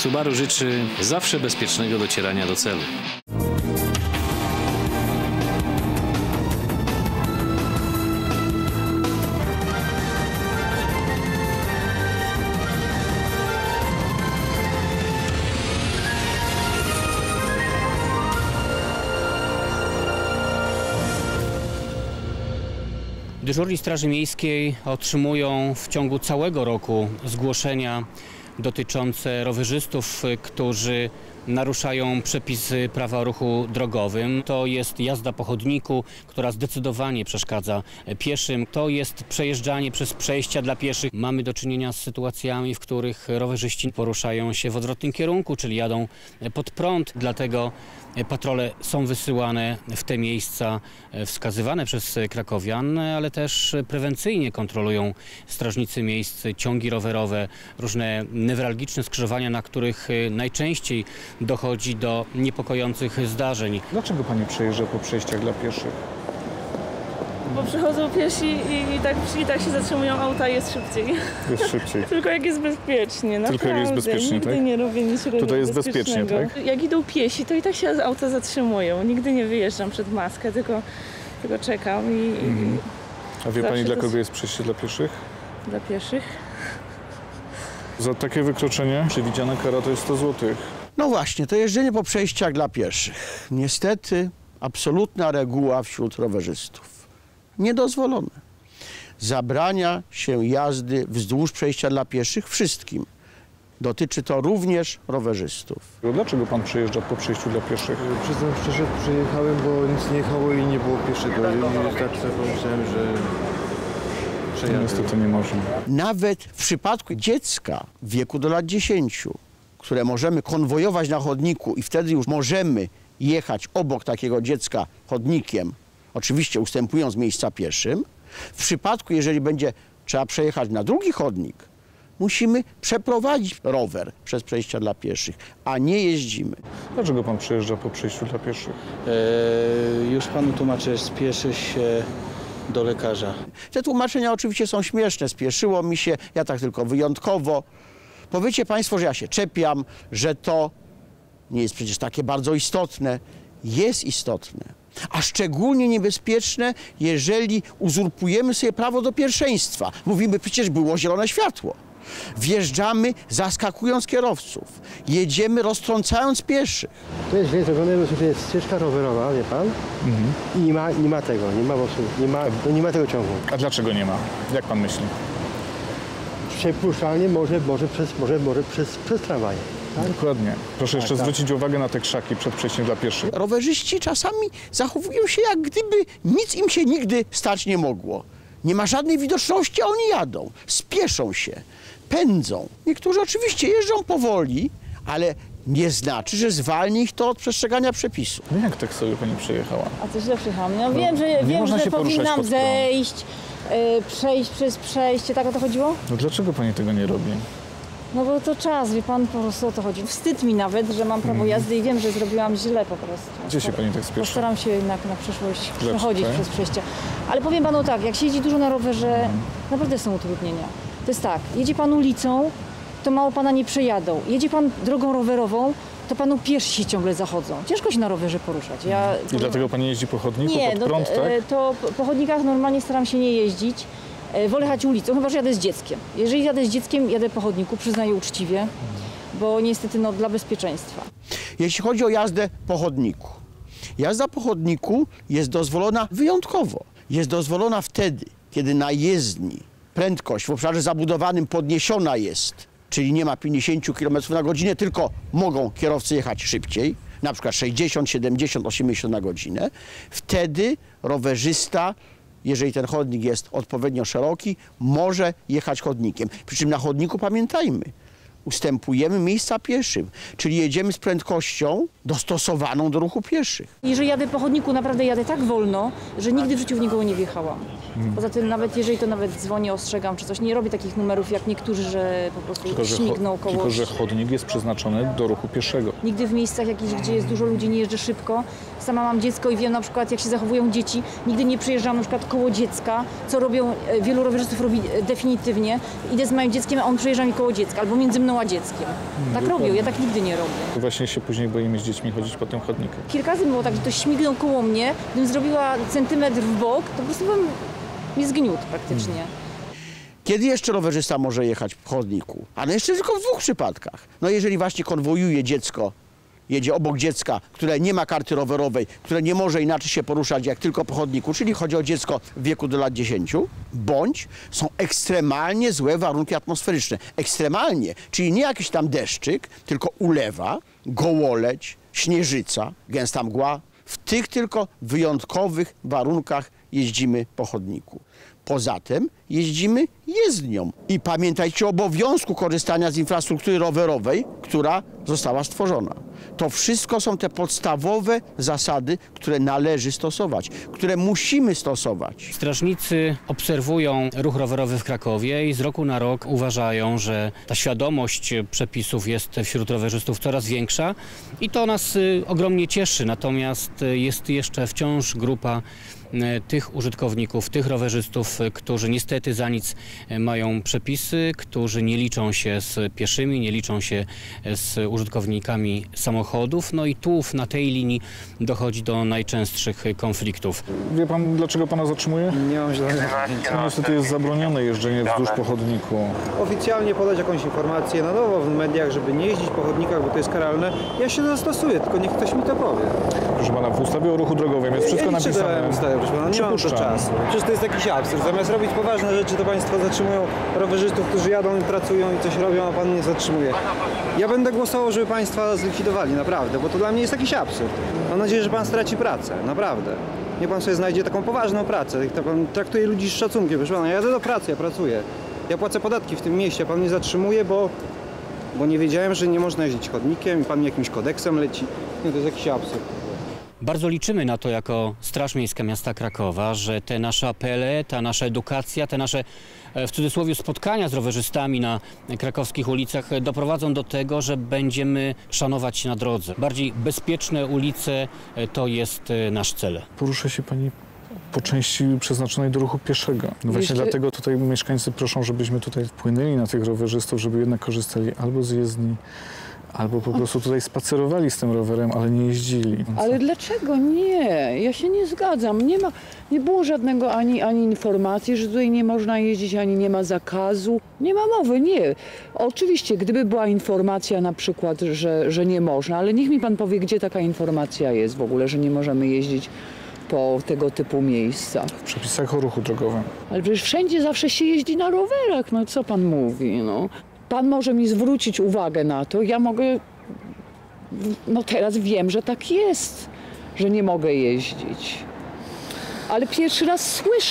Subaru życzy zawsze bezpiecznego docierania do celu. Dyżurni Straży Miejskiej otrzymują w ciągu całego roku zgłoszenia dotyczące rowerzystów, którzy naruszają przepisy prawa o ruchu drogowym. To jest jazda po chodniku, która zdecydowanie przeszkadza pieszym. To jest przejeżdżanie przez przejścia dla pieszych. Mamy do czynienia z sytuacjami, w których rowerzyści poruszają się w odwrotnym kierunku, czyli jadą pod prąd. Dlatego patrole są wysyłane w te miejsca wskazywane przez krakowian, ale też prewencyjnie kontrolują strażnicy miejsc ciągi rowerowe, różne newralgiczne skrzyżowania, na których najczęściej dochodzi do niepokojących zdarzeń. Dlaczego pani przejeżdża po przejściach dla pieszych? Bo przychodzą piesi i tak się zatrzymują auta i jest szybciej. Jest szybciej. Tylko jak jest bezpiecznie, naprawdę. Tylko jak jest bezpiecznie, nigdy tak? nie robię nic Tutaj jest bezpiecznie, tak? Jak idą piesi, to i tak się auta zatrzymują. Nigdy nie wyjeżdżam przed maskę, tylko czekam A wie pani, zawsze dla to kogo jest przejście dla pieszych? Dla pieszych. Za takie wykroczenie przewidziana kara to jest 100 zł. No właśnie, to jeżdżenie po przejściach dla pieszych. Niestety absolutna reguła wśród rowerzystów. Niedozwolone. Zabrania się jazdy wzdłuż przejścia dla pieszych wszystkim. Dotyczy to również rowerzystów. Dlaczego pan przejeżdża po przejściu dla pieszych? Przyznam szczerze, przyjechałem, bo nic nie jechało i nie było pieszego. I tak pomyślałem, że przejadę. Niestety nie można. Nawet w przypadku dziecka w wieku do lat 10, które możemy konwojować na chodniku i wtedy już możemy jechać obok takiego dziecka chodnikiem, oczywiście ustępując miejsca pieszym. W przypadku, jeżeli będzie trzeba przejechać na drugi chodnik, musimy przeprowadzić rower przez przejścia dla pieszych, a nie jeździmy. Dlaczego pan przejeżdża po przejściu dla pieszych? Już panu tłumaczę, spieszę się do lekarza. Te tłumaczenia oczywiście są śmieszne, spieszyło mi się, ja tak tylko wyjątkowo. Powiecie państwo, że ja się czepiam, że to nie jest przecież takie bardzo istotne. Jest istotne, a szczególnie niebezpieczne, jeżeli uzurpujemy sobie prawo do pierwszeństwa. Mówimy, przecież było zielone światło. Wjeżdżamy, zaskakując kierowców. Jedziemy, roztrącając pieszych. To jest źle zrobione, bo to jest ścieżka rowerowa, wie pan? I nie ma tego, nie ma tego ciągu. A dlaczego nie ma? Jak pan myśli? Przepuszczalnie może przez tramwaje. Tak? Dokładnie. Proszę jeszcze tak. zwrócić uwagę na te krzaki przed przejściem dla pieszych. Rowerzyści czasami zachowują się, jak gdyby nic im się nigdy stać nie mogło. Nie ma żadnej widoczności, a oni jadą, spieszą się, pędzą. Niektórzy oczywiście jeżdżą powoli, ale nie znaczy, że zwalni ich to od przestrzegania przepisów. No jak tak sobie pani przejechała? A to źle przyjechałam. No, wiem, można że się poruszać powinnam pod prąd. zejść, przejść przez przejście. Tak o to chodziło? No dlaczego pani tego nie robi? No bo to czas, wie pan, po prostu o to chodzi. Wstyd mi nawet, że mam prawo jazdy i wiem, że zrobiłam źle po prostu. Gdzie się pani tak spieszy? Postaram się jednak na przyszłość przechodzić tak? przez przejście. Ale powiem panu tak, jak się jeździ dużo na rowerze, naprawdę są utrudnienia. To jest tak, jedzie pan ulicą, to mało pana nie przejadą. Jedzie pan drogą rowerową, to panu piesi ciągle zachodzą. Ciężko się na rowerze poruszać. I dlatego pani jeździ po chodniku, nie, pod prąd, tak? to po chodnikach normalnie staram się nie jeździć. Wolę jechać ulicą, chyba że jadę z dzieckiem. Jeżeli jadę z dzieckiem, jadę po chodniku, przyznaję uczciwie, bo niestety dla bezpieczeństwa. Jeśli chodzi o jazdę po chodniku, jazda po chodniku jest dozwolona wyjątkowo. Jest dozwolona wtedy, kiedy na jezdni prędkość w obszarze zabudowanym podniesiona jest, czyli nie ma 50 km na godzinę, tylko mogą kierowcy jechać szybciej, na przykład 60, 70, 80 na godzinę. Wtedy rowerzysta, jeżeli ten chodnik jest odpowiednio szeroki, może jechać chodnikiem. Przy czym na chodniku pamiętajmy, ustępujemy miejsca pieszym, czyli jedziemy z prędkością dostosowaną do ruchu pieszych. Jeżeli jadę po chodniku, naprawdę jadę tak wolno, że nigdy w życiu w nikogo nie wjechałam. Poza tym nawet jeżeli to nawet dzwonię, ostrzegam czy coś, nie robię takich numerów jak niektórzy, że po prostu śmigną koło. Tylko że chodnik jest przeznaczony do ruchu pieszego. Nigdy w miejscach jakichś, gdzie jest dużo ludzi, nie jeżdżę szybko. Sama mam dziecko i wiem na przykład, jak się zachowują dzieci. Nigdy nie przyjeżdżam na przykład koło dziecka, co robią, wielu rowerzystów robi definitywnie. Idę z moim dzieckiem, a on przejeżdża mi koło dziecka, albo między mną śmignęła dzieckiem. Tak robią, ja tak nigdy nie robię. Właśnie się później boimy z dziećmi chodzić po tym chodniku. Kilka razy było tak, że ktoś śmignął koło mnie, gdybym zrobiła centymetr w bok, to po prostu bym mnie zgniótł praktycznie. Kiedy jeszcze rowerzysta może jechać po chodniku? Ale jeszcze tylko w 2 przypadkach. No jeżeli właśnie konwojuje dziecko, jedzie obok dziecka, które nie ma karty rowerowej, które nie może inaczej się poruszać jak tylko po chodniku, czyli chodzi o dziecko w wieku do lat 10, bądź są ekstremalnie złe warunki atmosferyczne. Ekstremalnie, czyli nie jakiś tam deszczyk, tylko ulewa, gołoleć, śnieżyca, gęsta mgła. W tych tylko wyjątkowych warunkach jeździmy po chodniku. Poza tym jeździmy jezdnią. I pamiętajcie o obowiązku korzystania z infrastruktury rowerowej, która została stworzona. To wszystko są te podstawowe zasady, które należy stosować, które musimy stosować. Strażnicy obserwują ruch rowerowy w Krakowie i z roku na rok uważają, że ta świadomość przepisów jest wśród rowerzystów coraz większa i to nas ogromnie cieszy. Natomiast jest jeszcze wciąż grupa tych użytkowników, tych rowerzystów, którzy niestety za nic mają przepisy, którzy nie liczą się z pieszymi, nie liczą się z użytkownikami samochodów. No i tu na tej linii dochodzi do najczęstszych konfliktów. Wie pan, dlaczego pana zatrzymuje? Nie mam żadnych. To niestety jest zabronione jeżdżenie wzdłuż po chodniku. Oficjalnie podać jakąś informację na nowo w mediach, żeby nie jeździć po chodnikach, bo to jest karalne. Ja się zastosuję, tylko niech ktoś mi to powie. Proszę pana, w ustawie o ruchu drogowym jest wszystko Ja nie czytałem napisane. ustawy, proszę pana, nie mam to Przypuszczam. czasu. Przecież to jest jakiś absurd. Zamiast robić poważne rzeczy, to państwo zatrzymują rowerzystów, którzy jadą i pracują i coś robią, a pan nie zatrzymuje. Ja będę głosował, żeby państwa zlikwidowali, naprawdę, bo to dla mnie jest jakiś absurd. Mam nadzieję, że pan straci pracę, naprawdę. Niech pan sobie znajdzie taką poważną pracę. Jak pan traktuje ludzi z szacunkiem, proszę pana, ja jadę do pracy, ja pracuję. Ja płacę podatki w tym mieście, a pan mnie zatrzymuje, bo nie wiedziałem, że nie można jeździć chodnikiem i pan mi jakimś kodeksem leci. Nie, to jest jakiś absurd. Bardzo liczymy na to jako Straż Miejska Miasta Krakowa, że te nasze apele, ta nasza edukacja, te nasze w cudzysłowie spotkania z rowerzystami na krakowskich ulicach doprowadzą do tego, że będziemy szanować się na drodze. Bardziej bezpieczne ulice to jest nasz cel. Porusza się pani po części przeznaczonej do ruchu pieszego. No właśnie dlatego tutaj mieszkańcy proszą, żebyśmy tutaj wpłynęli na tych rowerzystów, żeby jednak korzystali albo z jezdni, albo po prostu tutaj spacerowali z tym rowerem, ale nie jeździli. Ale dlaczego nie? Ja się nie zgadzam. Nie było żadnego ani informacji, że tutaj nie można jeździć, ani nie ma zakazu. Nie ma mowy, nie. Oczywiście, gdyby była informacja na przykład, że nie można, ale niech mi pan powie, gdzie taka informacja jest w ogóle, że nie możemy jeździć po tego typu miejscach. W przepisach o ruchu drogowym. Ale przecież wszędzie zawsze się jeździ na rowerach, no co pan mówi, no. Pan może mi zwrócić uwagę na to, ja mogę, no teraz wiem, że tak jest, że nie mogę jeździć. Ale pierwszy raz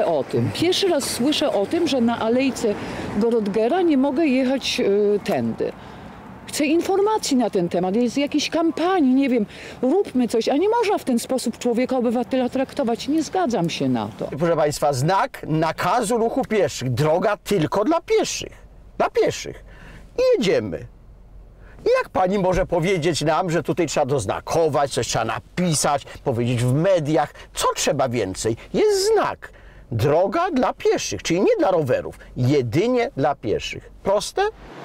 słyszę o tym, że na alejce Gorodgera nie mogę jechać tędy. Chcę informacji na ten temat, jest jakiejś kampanii, nie wiem, róbmy coś, a nie można w ten sposób człowieka, obywatela traktować. Nie zgadzam się na to. Proszę państwa, znak nakazu ruchu pieszych, droga tylko dla pieszych. Dla pieszych. I jedziemy. I jak pani może powiedzieć nam, że tutaj trzeba doznakować, coś trzeba napisać, powiedzieć w mediach, co trzeba więcej? Jest znak. Droga dla pieszych, czyli nie dla rowerów, jedynie dla pieszych. Proste?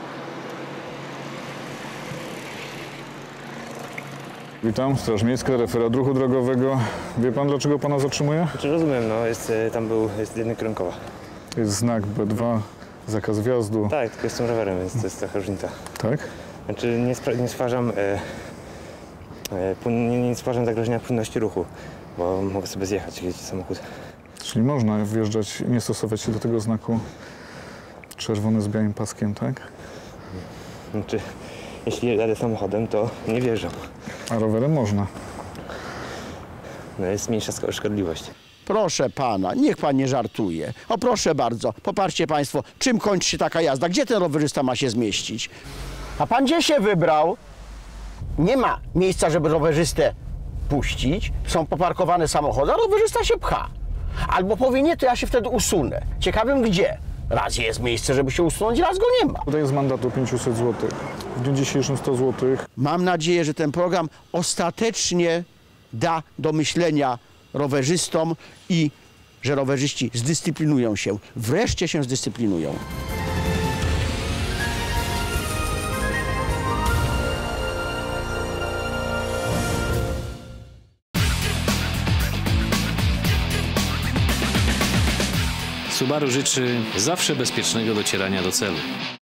Witam, Straż Miejska, referat ruchu drogowego. Wie pan, dlaczego pana zatrzymuje? Rozumiem, no jest jedynkręgowa. Jest znak B2, zakaz wjazdu. Tak, tylko jestem rowerem, więc to jest trochę różnica. Tak? Znaczy nie stwarzam zagrożenia płynności ruchu, bo mogę sobie zjechać, jak jeździ samochód. Czyli można wjeżdżać, nie stosować się do tego znaku czerwony z białym paskiem, tak? Znaczy, jeśli jadę samochodem, to nie wjeżdżam. A rowerem można. No jest mniejsza szkodliwość. Proszę pana, niech pan nie żartuje. O proszę bardzo, popatrzcie państwo, czym kończy się taka jazda? Gdzie ten rowerzysta ma się zmieścić? A pan gdzie się wybrał? Nie ma miejsca, żeby rowerzystę puścić. Są poparkowane samochody, a rowerzysta się pcha. Albo powie nie, to ja się wtedy usunę. Ciekawym gdzie? Raz jest miejsce, żeby się usunąć, raz go nie ma. Tutaj jest mandat do 500 zł. W dniu dzisiejszym 100 zł. Mam nadzieję, że ten program ostatecznie da do myślenia rowerzystom i że rowerzyści zdyscyplinują się. Wreszcie się zdyscyplinują. Subaru życzy zawsze bezpiecznego docierania do celu.